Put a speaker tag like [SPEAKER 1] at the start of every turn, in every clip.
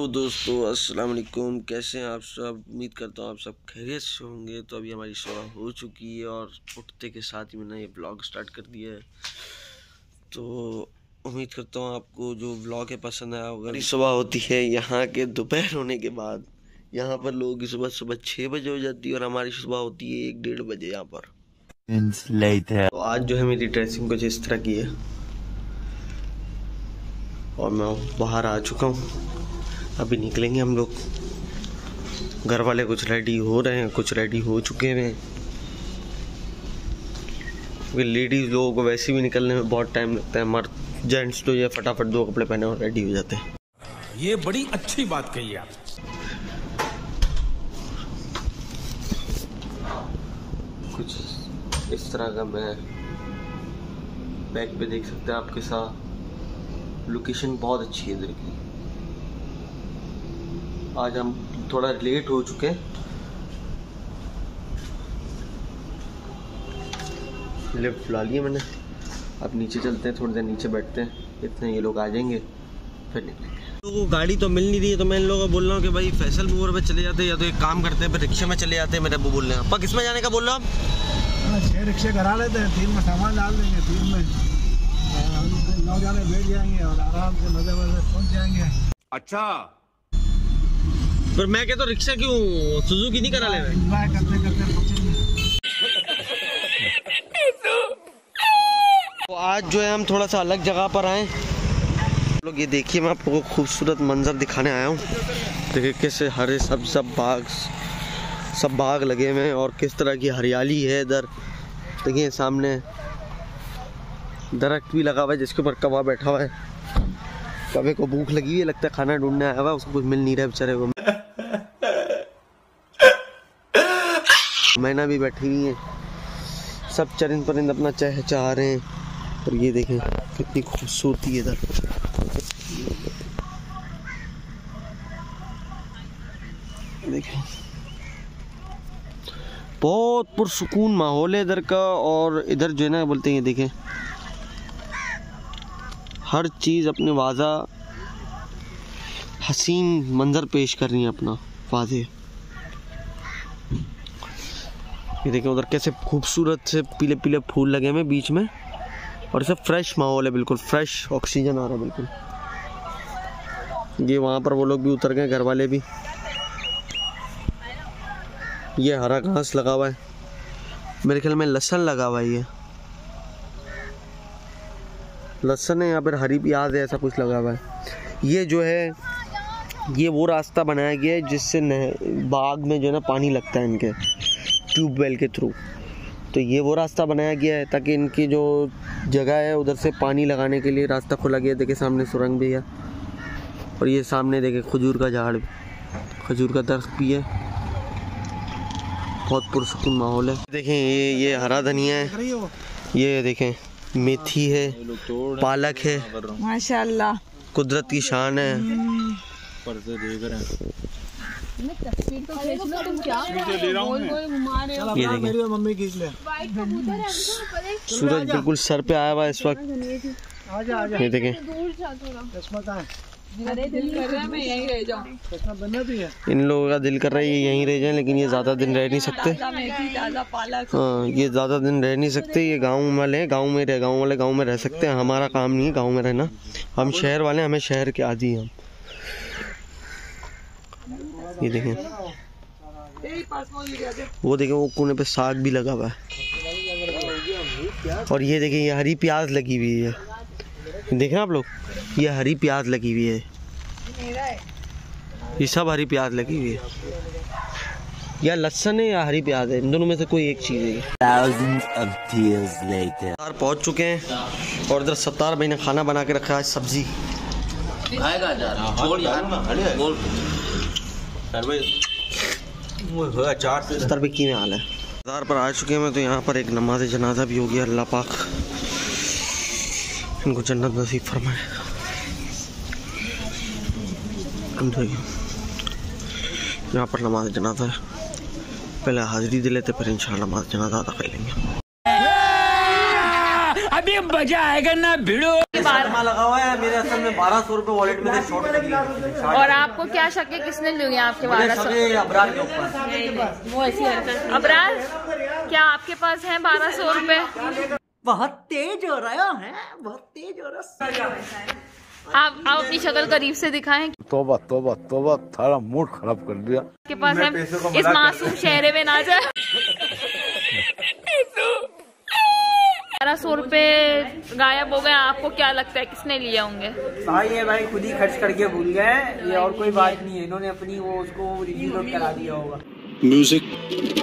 [SPEAKER 1] Hello दोस्तों, अस्सलाम वालेकुम। कैसे हैं आप सब? उम्मीद करता हूँ आप सब खैरियत से होंगे। तो अभी हमारी सुबह हो चुकी है और उठते के साथ ही मैंने ये व्लॉग स्टार्ट कर दिया है। तो उम्मीद करता हूँ आपको जो व्लॉग है पसंद आया होगा। सुबह होती है यहाँ के दोपहर होने के बाद। यहाँ पर लोगों की सुबह 6 बजे हो जाती है और हमारी सुबह होती है 1-1:30 बजे यहाँ पर। तो आज जो है मेरी ड्रेसिंग कुछ इस तरह की है और मैं बाहर आ चुका हूँ। अभी निकलेंगे हम लोग। घर वाले कुछ रेडी हो रहे हैं, कुछ रेडी हो चुके हैं। लेडीज लोगों को वैसे भी निकलने में बहुत टाइम लगता है। मर्द जेंट्स तो ये फटाफट 2 कपड़े पहने और रेडी हो जाते हैं।
[SPEAKER 2] ये बड़ी अच्छी बात कही आप।
[SPEAKER 1] कुछ इस तरह का मैं बैक पे देख सकते हैं आपके साथ। लोकेशन बहुत अच्छी है इधर की। आज हम थोड़ा लेट हो चुके हैं। लिफ्ट ला लिए मैंने। अब नीचे चलते हैं, थोड़ी देर नीचे बैठते हैं। इतने ये लोग आ जाएंगे फिर निकलेंगे। तो गाड़ी तो मिल नहीं रही है, तो मैं इन लोगों को बोल रहा हूँ कि भाई फैसल मूवर पे चले जाते हैं या तो एक काम करते हैं फिर रिक्शे में चले जाते हैं। मेरे अब्बू बोल रहे हैं। आपा किस में जाने का बोल रहा हूँ?
[SPEAKER 3] 6 रिक्शे करा लेते हैं, 3 में सामान डाल देंगे, 3 में 9 जाने बैठ जाएंगे और आराम से मजे पहुँच जाएंगे।
[SPEAKER 2] अच्छा,
[SPEAKER 1] पर मैं कहता हूँ रिक्शा क्यों सुजुकी नहीं करा ले?
[SPEAKER 3] एंजॉय करते करते पहुँचेंगे।
[SPEAKER 1] तो आज जो है हम थोड़ा सा अलग जगह पर आए लोग। ये देखिए, मैं आपको खूबसूरत मंजर दिखाने आया हूँ। देखिए कैसे हरे सब बाग लगे हुए हैं और किस तरह की हरियाली है इधर। देखिए सामने दरख्त भी लगा हुआ है जिसके ऊपर कौवा बैठा हुआ है। कौवे को भूख लगी है, लगता है खाना ढूंढने आया हुआ है, उसको कुछ मिल नहीं रहा है बेचारे को। मैना भी बैठी हुई है। सब चरिंद परिंद अपना चहचहा रहे हैं। और ये देखें कितनी खूबसूरती है इधर। देखें बहुत पुरसुकून माहौल है इधर का। और इधर जो है ना बोलते हैं, देखें हर चीज़ अपने वाजा हसीन मंजर पेश कर रही है अपना वाजे। ये देखें उधर कैसे खूबसूरत से पीले पीले फूल लगे हैं बीच में। और सब फ्रेश माहौल है, बिल्कुल फ्रेश ऑक्सीजन आ रहा है बिल्कुल। ये वहाँ पर वो लोग भी उतर गए, घर वाले भी। ये हरा घास लगा हुआ है, मेरे ख्याल में लहसुन लगा हुआ है। ये लहसुन है या फिर हरी प्याज है, ऐसा कुछ लगा हुआ है। ये जो है ये वो रास्ता बनाया गया है जिससे बाग में जो है ना पानी लगता है इनके ट्यूबवेल के थ्रू। तो ये वो रास्ता बनाया गया है ताकि इनकी जो जगह है उधर से पानी लगाने के लिए रास्ता खोला गया। देखिए सामने सुरंग भी है और ये सामने देखे खजूर का झाड़, खजूर का दरख्त भी है। बहुत पुरसुकून माहौल है। देखें ये हरा धनिया है, ये देखें मेथी है, पालक है।
[SPEAKER 4] माशाल्लाह
[SPEAKER 1] कुदरत की शान है। ये देखें
[SPEAKER 3] मम्मी खींच ले।
[SPEAKER 1] सूरज बिल्कुल सर पे आया हुआ है इस वक्त। ये देखें
[SPEAKER 4] दिल कर रहा है मैं यहीं रह जाऊं।
[SPEAKER 1] इन लोगों का दिल कर रहा है ये यहीं रह जाए, लेकिन ये ज़्यादा दिन रह नहीं सकते। हाँ, ये ज़्यादा दिन रह नहीं सकते। ये गांव वाले गांव में रह सकते हैं। हमारा काम नहीं है गांव में रहना। हम शहर वाले, हमें शहर के आदी हैं हम। ये देखें वो देखें वो कोने पे साग भी लगा हुआ है। और ये देखें ये हरी प्याज लगी हुई है। देख रहे हैं आप लोग, ये हरी प्याज लगी हुई है। ये सब हरी प्याज लगी हुई है। या लहसुन है या हरी प्याज है, इन दोनों में से कोई एक चीज़ है। पहुंच चुके हैं और इधर सत्तार भाई ने खाना बना के रखा है। सब्जी सत्तार भाई की में हाल है। सत्तार पर आ चुके हैं। तो यहाँ पर एक नमाज जनाजा भी हो गया। अल्लाह पाक इनको जन्नत नसीब फरमाए। यहाँ पर नमाज जनाजा है। पहले हाजिरी दे लेते फिर इंशाल्लाह नमाज जनाजा अदा कर लेंगे।
[SPEAKER 2] अभी अभी मजा आएगा ना भिड़ो।
[SPEAKER 5] लगा हुआ है मेरे असल में 1200 रुपए वॉलेट में से शॉर्ट कर दिए।
[SPEAKER 4] और आपको क्या शक है किसने लिए आपके 1200?
[SPEAKER 5] अबरार के ऊपर।
[SPEAKER 4] वो ऐसी अबरार, क्या आपके पास है 1200 रुपए?
[SPEAKER 5] बहुत तेज हो रहा है, बहुत तेज हो रहा है।
[SPEAKER 4] आप अपनी शक्ल करीब से दिखाएं।
[SPEAKER 3] तौबा तौबा तौबा, थारा मूड खराब कर दिया।
[SPEAKER 4] आपके पास है, इस मासूम चेहरे में ना जाए। 1200 रुपए गायब हो गए। आपको क्या लगता है किसने लिए होंगे?
[SPEAKER 5] भाई ये भाई खुद ही खर्च करके भूल गए, ये और कोई बात नहीं है। इन्होंने अपनी वो उसको रिव्यू नोट करा दिया होगा।
[SPEAKER 1] म्यूजिक।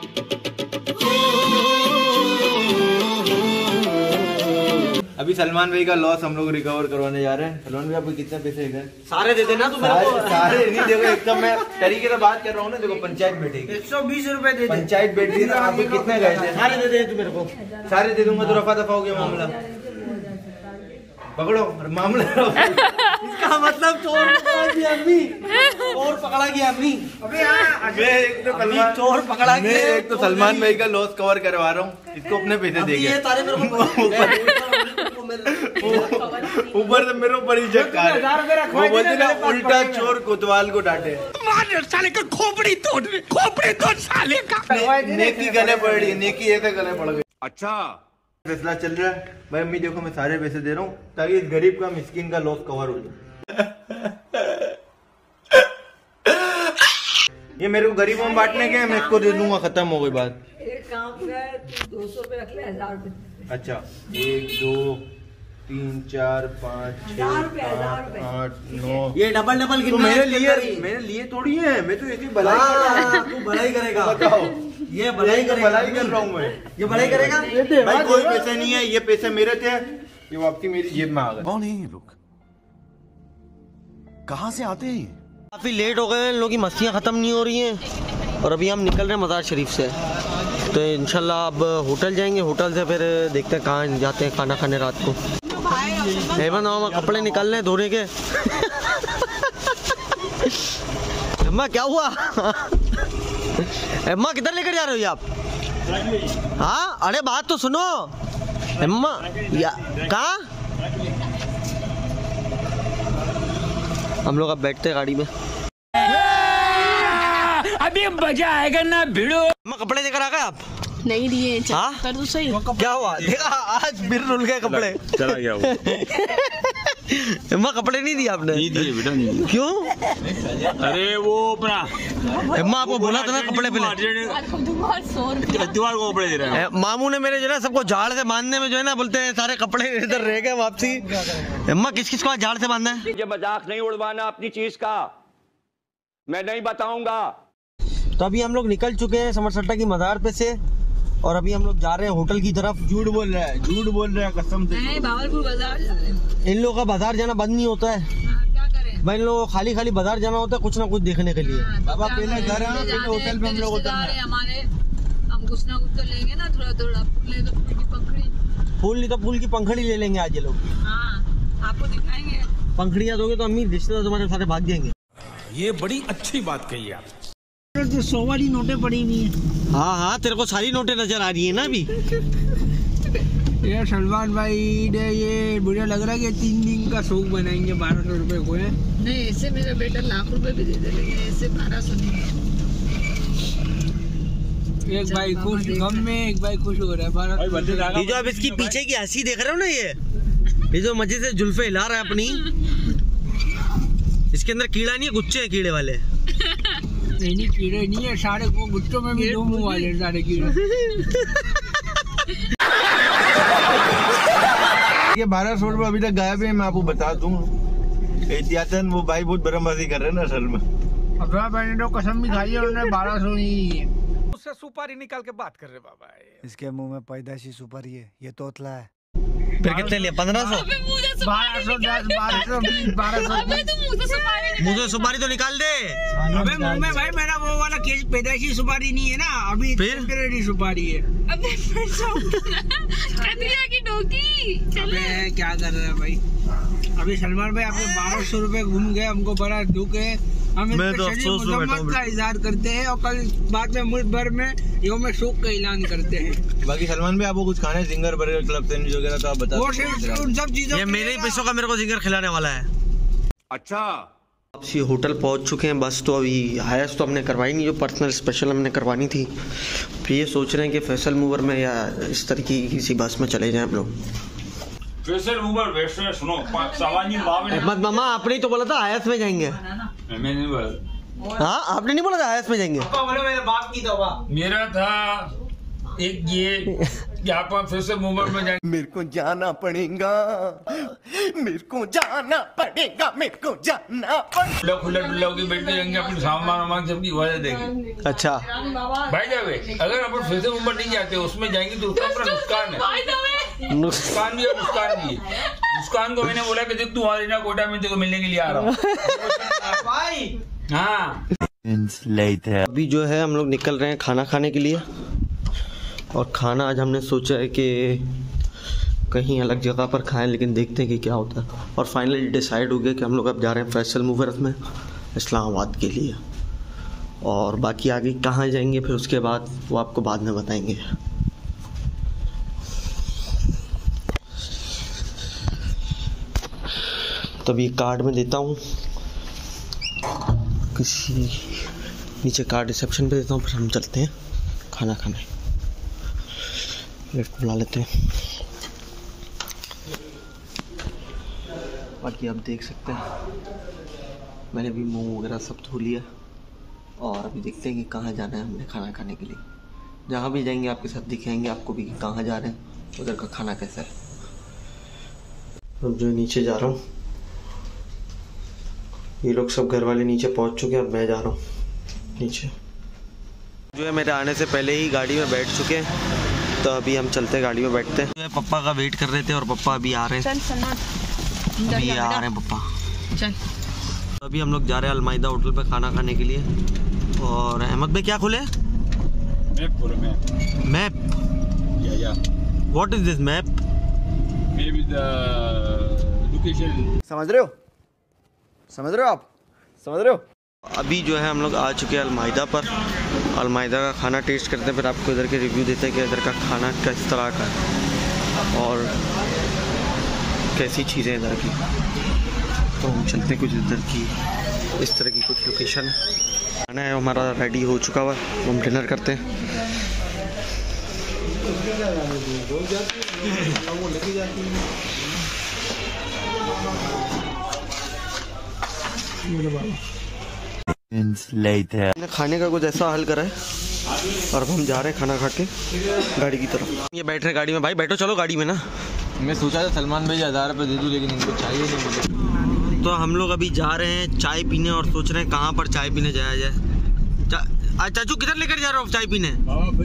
[SPEAKER 6] अभी सलमान भाई का लॉस हम लोग रिकवर करवाने जा रहे हैं। सलमान भाई आपको कितने पैसे गए?
[SPEAKER 5] सारे दे देना तू मेरे को।
[SPEAKER 6] सारे नहीं, देखो एकदम मैं तरीके से बात कर रहा हूँ ना। देखो पंचायत बैठेगी,
[SPEAKER 5] 120 रुपए दे दे।
[SPEAKER 6] पंचायत बैठी ना, आपको कितने गए थे?
[SPEAKER 5] सारे दे दे तू मेरे को।
[SPEAKER 6] सारे दे दूंगा तो रफा दफा हो गया मामला। पकड़ो मामला।
[SPEAKER 5] इसका मतलब चोर पकड़ा गया अम्मी, चोर पकड़ा गया अम्मी। चोर पकड़ा गया।
[SPEAKER 6] एक तो सलमान भाई का लॉस कवर करवा रहा हूँ, इसको अपने पैसे देंगे। ऊपर से मेरे ऊपर ही चक्का है। वो बोलते ना, उल्टा चोर कोतवाल को डांटे।
[SPEAKER 2] साले का खोपड़ी तोड़ साले का।
[SPEAKER 6] नेकी गले पड़ रही है, नेकी ऐसे गले पड़ गई। अच्छा फैसला चल रहा है भाई। अम्मी देखो मैं सारे पैसे दे रहा हूँ ताकि इस गरीब का मिस्किन का लॉस कवर हो जाए। ये मेरे को गरीबों में बांटने के, मैं इसको दे दूंगा, खत्म हो गई बात।
[SPEAKER 7] एक काम कर, 200 रुपए रख ले, 1000 रुपए।
[SPEAKER 6] अच्छा 1 2 3 4 5 6 7 8 9।
[SPEAKER 5] ये डबल
[SPEAKER 6] तो
[SPEAKER 5] गिनना
[SPEAKER 6] मेरे लिए थोड़ी है, मैं तो ऐसी भलाई।
[SPEAKER 5] तू भलाई करेगा।
[SPEAKER 6] बताओ,
[SPEAKER 5] ये भलाई करेगा।
[SPEAKER 6] भलाई कर रहा हूँ मैं।
[SPEAKER 5] ये भलाई करेगा।
[SPEAKER 6] भाई कोई पैसे नहीं है, ये पैसे मेरे थे, ये वापसी मेरी जेब में आ गए।
[SPEAKER 8] कौन है ये लोग, कहाँ से आते हैं?
[SPEAKER 1] काफ़ी लेट हो गए, इन लोगों की मस्तियाँ ख़त्म नहीं हो रही हैं और अभी हम निकल रहे हैं मज़ार शरीफ से। तो इंशाल्लाह अब होटल जाएंगे, होटल से फिर देखते हैं कहाँ जाते हैं खाना खाने रात को। हेमंत मामा कपड़े निकाल रहे हैं धोने के। अम्मा क्या हुआ? अम्मा किधर लेकर जा रहे हो ये आप? हाँ अरे बात तो सुनो अम्मा। कहाँ? हम लोग अब बैठते हैं गाड़ी में।
[SPEAKER 2] अभी मजा आएगा ना भिड़ो।
[SPEAKER 1] अम्मा कपड़े लेकर आ गए आप?
[SPEAKER 4] नहीं दिए।
[SPEAKER 1] कर तो सही। क्या हुआ? देखा आज फिर रुल गए कपड़े।
[SPEAKER 8] चला गया
[SPEAKER 1] अम्मा कपड़े नहीं दिए आपने?
[SPEAKER 8] नहीं दिए बेटा, नहीं दिए।
[SPEAKER 1] क्यों?
[SPEAKER 8] अरे वो अपना
[SPEAKER 1] अम्मा आपको बोला था ना कपड़े पे
[SPEAKER 8] दीवार को कपड़े दे रहे हैं।
[SPEAKER 1] मामू ने मेरे जो है सबको झाड़ से बांधने में जो है ना बोलते हैं सारे कपड़े इधर रह गए वापसी। अम्मा किस किस को झाड़ से बांधना है?
[SPEAKER 9] ये मजाक नहीं उड़वाना अपनी चीज का, मैं नहीं बताऊंगा।
[SPEAKER 1] तो अभी हम लोग निकल चुके हैं समरसट्टा की मज़ार पे से और अभी हम लोग जा रहे हैं होटल की तरफ।
[SPEAKER 6] झूठ बोल रहा है, झूठ बोल रहा है कसम से।
[SPEAKER 7] भावलपुर बाजार जा रहे हैं।
[SPEAKER 1] इन लोगों का बाजार जाना बंद नहीं होता है
[SPEAKER 7] क्या करें
[SPEAKER 1] भाई, इन लोगों को खाली खाली बाजार जाना होता है कुछ ना कुछ देखने के लिए।
[SPEAKER 6] बाबा पहले घर आना, पहले होटल में हम लोग उतरना है।
[SPEAKER 7] हमारे, हम कुछ ना कुछ तो लेंगे ना, थोड़ा थोड़ा फूल तो फूल की पंखड़ी।
[SPEAKER 1] फूल नहीं तो फूल की पंखड़ी ले लेंगे आज ये लोग।
[SPEAKER 7] हाँ आपको दिखाएंगे।
[SPEAKER 1] पंखड़ियाँ दोगे तो अम्मी रिश्तेदार तुम्हारे साथ भाग जाएंगे।
[SPEAKER 2] ये बड़ी अच्छी बात कही आप।
[SPEAKER 5] तो 100 वाली नोटें पड़ी हुई है।
[SPEAKER 1] हाँ हाँ तेरे को सारी नोटें नजर आ रही है ना अभी।
[SPEAKER 5] ये सलमान भाई ने ये मुझे लग रहा है कि 3 दिन का शौक बनाएंगे 1200 रुपए को है।
[SPEAKER 7] नहीं ऐसे मेरा बेटा लाख रुपए भी दे दे, लेकिन ऐसे 1200 नहीं है।
[SPEAKER 5] एक भाई खुश गम में, एक भाई खुश हो रहा है। 1200
[SPEAKER 1] ये जो अब इसकी पीछे की हंसी देख रहे हो ना, ये जो मजे से जुल्फे हिला रहा है अपनी, इसके अंदर कीड़ा नहीं है, गुच्चे हैं कीड़े वाले।
[SPEAKER 5] नहीं कीड़े नहीं है, सारे वो गुच्चों में भी 2 मुंह वाले सारे कीड़े।
[SPEAKER 6] ये 1200 रुपये अभी तक गायब है, मैं आपको बता दूं। एहतियातन वो भाई बहुत बरमबाजी कर रहे हैं ना असल में।
[SPEAKER 5] अब मैंने तो कसम भी खाई है, उन्होंने 1200 नहीं।
[SPEAKER 2] उससे सुपारी निकाल के बात कर रहे बाबा।
[SPEAKER 3] इसके मुंह में पैदाइशी सुपारी है, ये तोतला है।
[SPEAKER 1] फिर कितने लिए? 1500?
[SPEAKER 5] 1200 10 1200 20 1200।
[SPEAKER 1] मुँह से सुपारी तो निकाल दे।
[SPEAKER 5] अबे मुंह में भाई मेरा वो वाला पैदाइशी सुपारी नहीं है ना, अभी टेम्परेरी सुपारी है।
[SPEAKER 4] अबे की डोकी।
[SPEAKER 5] अबे क्या कर रहा है भाई? अभी सलमान भाई आपके 1200 रुपए घूम गए, हमको बड़ा दुख है। हम
[SPEAKER 1] मैं तो अफसोस में बैठा हूँ
[SPEAKER 5] का इजहार करते हैं और कल बाद में मुल्क भर में यौम शोक का ऐलान करते हैं।
[SPEAKER 6] बाकी सलमान भाई आपको कुछ खाना है, जिंगर बर्गर क्लब सैंडविच वगैरह तो आप बता सकते हैं।
[SPEAKER 5] उन सब चीजों
[SPEAKER 1] ये मेरे ही पैसों का मेरे को जिंगर खिलाने वाला है।
[SPEAKER 9] अच्छा
[SPEAKER 1] वापसी होटल पहुंच चुके हैं। बस तो अभी हायस तो हमने करवाई नहीं, जो पर्सनल स्पेशल हमने करवानी थी। फिर ये सोच रहे हैं कि फैसल मूवर में या इस तरह की किसी बस में चले जाएं हम लोग।
[SPEAKER 8] फैसल मूवर वैसे सुनो सामान्य भाव में
[SPEAKER 1] अहमद मामा आपने ही तो बोला था हायस में जाएंगे।
[SPEAKER 8] मैंने नहीं बोला।
[SPEAKER 1] हाँ आपने नहीं बोला था हायस में जाएंगे।
[SPEAKER 5] मेरे बाप की तौबा।
[SPEAKER 8] मेरा था एक ये यहाँ पर फैसल मूवर में जाएंगे।
[SPEAKER 6] मेरे को जाना पड़ेगा, मेरे को जाना पड़ेगा, मेरे को जाना पड़ेगा।
[SPEAKER 8] खुला डुल्ला होकर बैठे जाएंगे, अपने सामान वामान सबकी वजह देंगे।
[SPEAKER 1] अच्छा
[SPEAKER 8] भाई जावे अगर अपन फैसल मूवर नहीं जाते उसमें जाएंगे तो उसका अपना नुकसान है। नुकसान भी है, नुकसान भी है। नुकसान को मैंने बोला कि देख तू आ रही ना कोटा में तेरे को मिलने के लिए आ रहा हूँ। हाँ
[SPEAKER 1] अभी जो है हम लोग निकल रहे हैं खाना खाने के लिए। और खाना आज हमने सोचा है कि कहीं अलग जगह पर खाएं, लेकिन देखते हैं कि क्या होता है। और फाइनली डिसाइड हो गया कि हम लोग अब जा रहे हैं फैसल मूवर में इस्लामाबाद के लिए। और बाकी आगे कहाँ जाएंगे फिर उसके बाद वो आपको बाद में बताएंगे। तो अभी कार्ड में देता हूँ, किसी नीचे कार्ड रिसेप्शन पे देता हूँ, फिर हम चलते हैं खाना खाने। लिफ्ट बुला लेते हैं। बाकी आप देख सकते हैं मैंने भी मुंह वगैरह सब धो लिया। और अभी देखते हैं कि कहाँ जाना है हमने खाना खाने के लिए। जहाँ भी जाएंगे आपके साथ दिखाएंगे आपको भी कि कहाँ जा रहे हैं, उधर का खाना कैसा है। अब जो नीचे जा रहा हूँ, ये लोग सब घर वाले नीचे पहुँच चुके हैं। अब मैं जा रहा हूँ नीचे। जो है मेरे आने से पहले ही गाड़ी में बैठ चुके हैं, तो अभी हम चलते गाड़ी में बैठते हैं। पप्पा का वेट कर रहे थे और पप्पा अभी आ रहे हैं। अभी आ रहे हैं पप्पा।
[SPEAKER 7] चल
[SPEAKER 1] तो अभी हम लोग जा रहे हैं अलमाइदा होटल पे खाना खाने के लिए। और अहमद भाई क्या खुले? Map. What is this map?
[SPEAKER 6] समझ रहे हो, समझ रहे हो आप, समझ रहे हो।
[SPEAKER 1] अभी जो है हम लोग आ चुके हैं अलमाइदा पर। अलमाइदा का खाना टेस्ट करते हैं, फिर आपको इधर के रिव्यू देते हैं कि इधर का खाना किस तरह का है और कैसी चीज़ें इधर की। तो हम चलते हैं कुछ इधर की, इस तरह की कुछ लोकेशन है। खाना है हमारा रेडी हो चुका हुआ, हम डिनर करते हैं। खाने का कुछ ऐसा हल करा है और अब हम जा रहे हैं खाना खा के गाड़ी की तरफ। ये बैठ रहे गाड़ी में। भाई बैठो, चलो गाड़ी में ना।
[SPEAKER 6] मैं सोचा था सलमान भाई 1000 रुपये दे दूँ, लेकिन इनको चाहिए नहीं मुझे।
[SPEAKER 1] तो हम लोग अभी जा रहे हैं चाय पीने और सोच रहे हैं कहाँ पर चाय पीने जाया जाए। आज चाचू किधर लेकर जा रहे हो चाय पीने?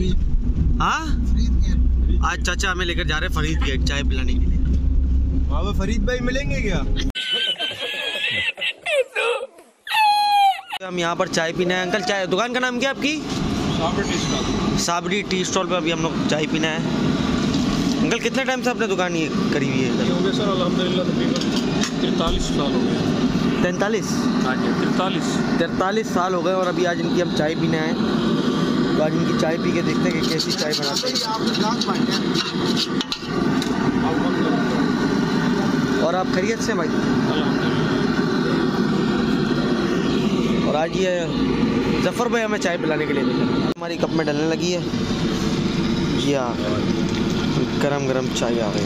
[SPEAKER 1] हाँ आज चाचा हमें लेकर जा रहे हैं फरीद गेट चाय पिलाने के लिए।
[SPEAKER 6] वहाँ फरीद भाई मिलेंगे क्या?
[SPEAKER 1] हम यहाँ पर चाय पीना है। अंकल चाय दुकान का नाम क्या आपकी? साबरी टी स्टॉल पे अभी हम लोग चाय पीना है। अंकल कितने टाइम से आपने दुकान ये करी हुई है?
[SPEAKER 3] हो गया सर अल्हम्दुलिल्लाह तकरीबन 43 साल हो गए।
[SPEAKER 1] 43?
[SPEAKER 3] हाँ जी
[SPEAKER 1] 43 साल हो गए। और अभी आज इनकी हम चाय पीना है, तो आज इनकी चाय पी के देखते हैं कि कैसी चाय बनाते हैं। और आप खैरियत से भाई? और आज ये जफ़र भाई हमें चाय पिलाने के लिए लेकर हमारी कप में डलने लगी है। जी हाँ, गरम गरम चाय आ गई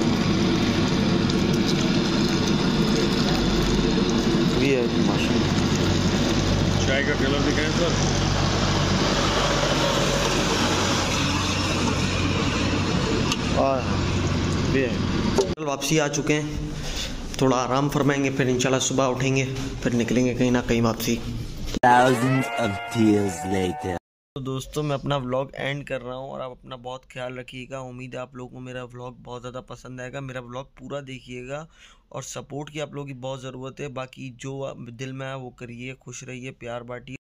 [SPEAKER 1] भी है माशाल्लाह।
[SPEAKER 3] चाय का कलर दिखाएं सर।
[SPEAKER 1] और भी है। वापसी आ चुके हैं, थोड़ा आराम फरमाएंगे, फिर इंशाल्लाह सुबह उठेंगे, फिर निकलेंगे कहीं ना कहीं वापसी।
[SPEAKER 10] Thousands of tears later.
[SPEAKER 1] तो दोस्तों मैं अपना व्लॉग एंड कर रहा हूँ और आप अपना बहुत ख्याल रखिएगा। उम्मीद है आप लोगों को मेरा व्लॉग बहुत ज़्यादा पसंद आएगा। मेरा व्लॉग पूरा देखिएगा और सपोर्ट की आप लोगों की बहुत ज़रूरत है। बाकी जो दिल में है वो करिए, खुश रहिए, प्यार बांटिए।